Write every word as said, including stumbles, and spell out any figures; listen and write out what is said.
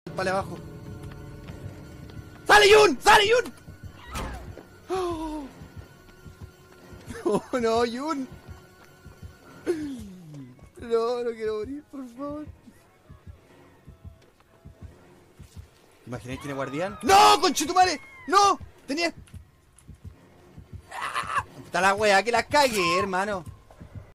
Vale, abajo. ¡Sale Yun! ¡Sale Yun! Oh, oh no, Yun. No, no quiero morir, por favor. ¿Imagináis que tiene guardián? ¡No, conchetumare! ¡No! Tenía... ¡Ah! Está la wea que la cague, hermano.